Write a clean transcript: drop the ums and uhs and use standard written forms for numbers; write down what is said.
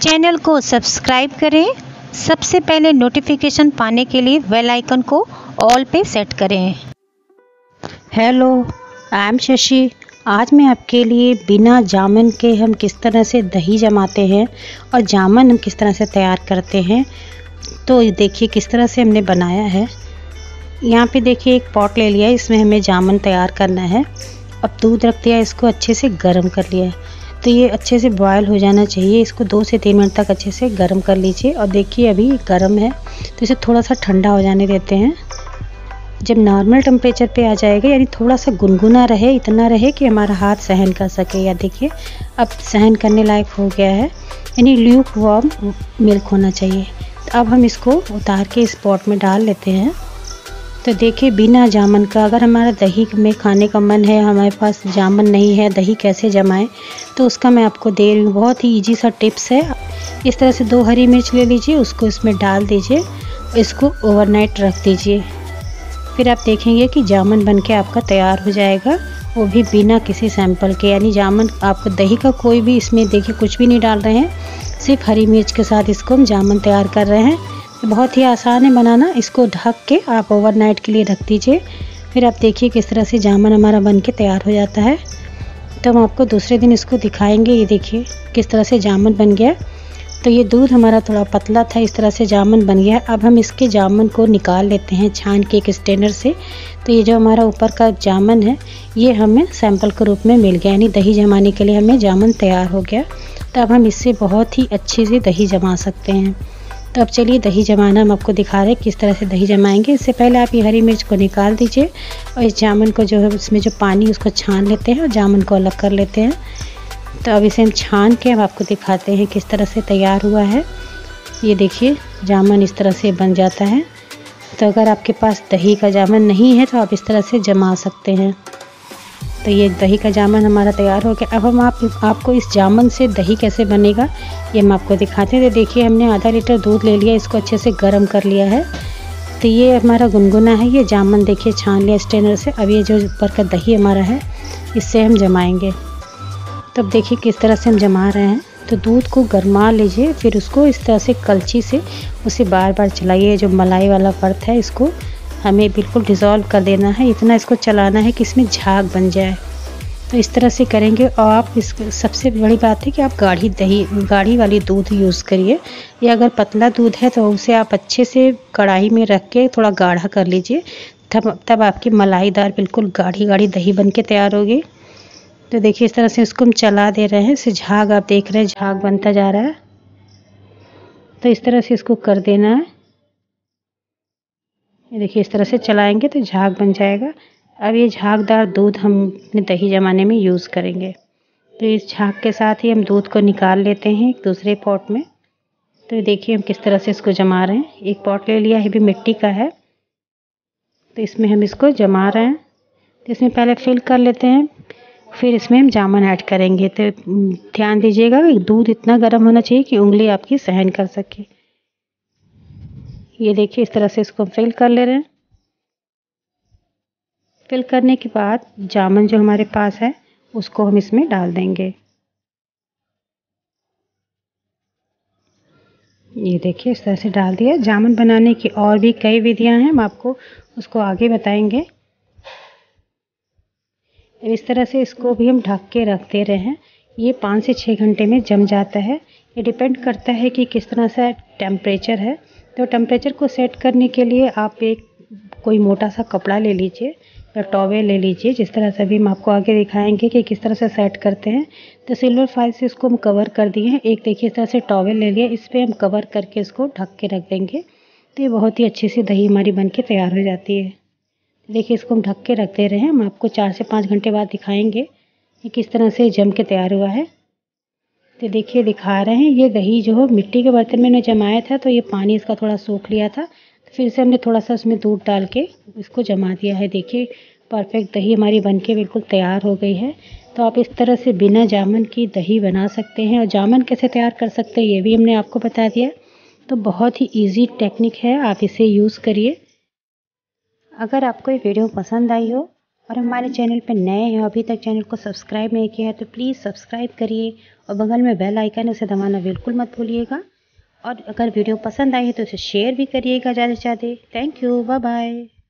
Channel को subscribe करें। सबसे पहले नोटिफिकेशन पाने के लिए बेल आइकन को ऑल पे सेट करें। Hello, I am Shashi. आज मैं आपके लिए बिना जामुन के हम किस तरह से दही जमाते हैं और जामुन हम किस तरह से तैयार करते हैं, तो देखिए किस तरह से हमने बनाया है। यहाँ पे देखिए एक पॉट ले लिया है, इसमें हमें जामुन तैयार करना है। अब दूध रख दिया, इसको अच्छे से गर्म कर लिया है। तो ये अच्छे से बॉयल हो जाना चाहिए। इसको 2 से 3 मिनट तक अच्छे से गर्म कर लीजिए। और देखिए अभी गर्म है, तो इसे थोड़ा सा ठंडा हो जाने देते हैं। जब नॉर्मल टेम्परेचर पे आ जाएगा, यानी थोड़ा सा गुनगुना रहे, इतना रहे कि हमारा हाथ सहन कर सके। या देखिए अब सहन करने लायक हो गया है, यानी ल्यूक वार्म मिल्क होना चाहिए। तो अब हम इसको उतार के इस पॉट में डाल लेते हैं। तो देखिए बिना जामुन का, अगर हमारा दही में खाने का मन है, हमारे पास जामुन नहीं है, दही कैसे जमाएं, तो उसका मैं आपको दे रही हूँ। बहुत ही इजी सा टिप्स है। इस तरह से 2 हरी मिर्च ले लीजिए, उसको इसमें डाल दीजिए, इसको ओवरनाइट रख दीजिए। फिर आप देखेंगे कि जामुन बनके आपका तैयार हो जाएगा, वो भी बिना किसी सैंपल के। यानी जामुन आपको दही का कोई भी इसमें देखिए कुछ भी नहीं डाल रहे हैं, सिर्फ हरी मिर्च के साथ इसको हम जामुन तैयार कर रहे हैं। बहुत ही आसान है बनाना। इसको ढक के आप ओवरनाइट के लिए रख दीजिए। फिर आप देखिए किस तरह से जामुन हमारा बनके तैयार हो जाता है। तो हम आपको दूसरे दिन इसको दिखाएंगे। ये देखिए किस तरह से जामुन बन गया। तो ये दूध हमारा थोड़ा पतला था, इस तरह से जामुन बन गया। अब हम इसके जामुन को निकाल लेते हैं छान के एक स्ट्रेनर से। तो ये जो हमारा ऊपर का जामुन है, ये हमें सैंपल के रूप में मिल गया, यानी दही जमाने के लिए हमें जामुन तैयार हो गया। तो अब हम इससे बहुत ही अच्छे से दही जमा सकते हैं। तो अब चलिए दही जमाना हम आपको दिखा रहे हैं किस तरह से दही जमाएंगे। इससे पहले आप ये हरी मिर्च को निकाल दीजिए और इस जामुन को जो है उसमें जो पानी उसको छान लेते हैं और जामुन को अलग कर लेते हैं। तो अब इसे हम छान के हम आपको दिखाते हैं किस तरह से तैयार हुआ है। ये देखिए जामुन इस तरह से बन जाता है। तो अगर आपके पास दही का जामुन नहीं है तो आप इस तरह से जमा सकते हैं। तो ये दही का जामुन हमारा तैयार हो गया। अब हम आपको इस जामुन से दही कैसे बनेगा ये हम आपको दिखाते हैं। तो देखिए हमने आधा लीटर दूध ले लिया, इसको अच्छे से गर्म कर लिया है। तो ये हमारा गुनगुना है, ये जामुन देखिए छान लिया स्ट्रेनर से। अब ये जो ऊपर का दही हमारा है, इससे हम जमाएंगे। तब देखिए किस तरह से हम जमा रहे हैं। तो दूध को गरमा लीजिए, फिर उसको इस तरह से कलछी से उसे बार बार चलाइए। जो मलाई वाला परत है, इसको हमें बिल्कुल डिज़ोल्व कर देना है। इतना इसको चलाना है कि इसमें झाग बन जाए। तो इस तरह से करेंगे। और आप इस सबसे बड़ी बात है कि आप गाढ़ी वाली दूध यूज़ करिए। या अगर पतला दूध है तो उसे आप अच्छे से कढ़ाई में रख के थोड़ा गाढ़ा कर लीजिए। तब आपकी मलाईदार बिल्कुल गाढ़ी गाढ़ी दही बन के तैयार होगी। तो देखिए इस तरह से इसको हम चला दे रहे हैं। इसे झाग आप देख रहे हैं, झाग बनता जा रहा है। तो इस तरह से इसको कर देना है। ये देखिए इस तरह से चलाएंगे तो झाग बन जाएगा। अब ये झागदार दूध हम अपने दही जमाने में यूज़ करेंगे। तो इस झाग के साथ ही हम दूध को निकाल लेते हैं एक दूसरे पॉट में। तो देखिए हम किस तरह से इसको जमा रहे हैं। एक पॉट ले लिया है, भी मिट्टी का है। तो इसमें हम इसको जमा रहे हैं। तो इसमें पहले फिल कर लेते हैं, फिर इसमें हम जामुन ऐड करेंगे। तो ध्यान दीजिएगा दूध इतना गर्म होना चाहिए कि उंगली आपकी सहन कर सके। ये देखिए इस तरह से इसको फिल कर ले रहे हैं। फिल करने के बाद जामुन जो हमारे पास है उसको हम इसमें डाल देंगे। ये देखिए इस तरह से डाल दिया। जामुन बनाने की और भी कई विधियां हैं, हम आपको उसको आगे बताएंगे। इस तरह से इसको भी हम ढक के रखते रहे हैं। ये 5 से 6 घंटे में जम जाता है। ये डिपेंड करता है कि किस तरह से टेम्परेचर है। तो टेम्परेचर को सेट करने के लिए आप कोई मोटा सा कपड़ा ले लीजिए या टॉवेल ले लीजिए। जिस तरह से अभी हम आपको आगे दिखाएंगे कि किस तरह से सेट करते हैं। तो सिल्वर फाइल से इसको हम कवर कर दिए हैं। एक देखिए इस तरह से टॉवेल ले लिया, इस पर हम कवर करके इसको ढक के रख देंगे। तो ये बहुत ही अच्छी सी दही हमारी बन के तैयार हो जाती है। देखिए इसको हम ढक के रखते रहे। हम आपको 4 से 5 घंटे बाद दिखाएंगे कि किस तरह से जम के तैयार हुआ है। तो देखिए दिखा रहे हैं, ये दही जो मिट्टी के बर्तन में हमने जमाया था, तो ये पानी इसका थोड़ा सूख लिया था। तो फिर से हमने थोड़ा सा उसमें दूध डाल के इसको जमा दिया है। देखिए परफेक्ट दही हमारी बनके बिल्कुल तैयार हो गई है। तो आप इस तरह से बिना जामुन की दही बना सकते हैं। और जामुन कैसे तैयार कर सकते हैं ये भी हमने आपको बता दिया। तो बहुत ही ईजी टेक्निक है, आप इसे यूज़ करिए। अगर आपको ये वीडियो पसंद आई हो और हमारे चैनल पर नए हैं, अभी तक चैनल को सब्सक्राइब नहीं किया है तो प्लीज़ सब्सक्राइब करिए और बगल में बेल आइकन है, उसे दबाना बिल्कुल मत भूलिएगा। और अगर वीडियो पसंद आई है तो उसे शेयर भी करिएगा ज़्यादा से ज़्यादा। Thank you, bye bye.